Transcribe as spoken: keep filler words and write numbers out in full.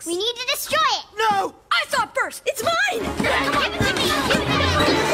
We need to destroy it. No! I thought first. It's mine! Come on, give it to me. Give it to me.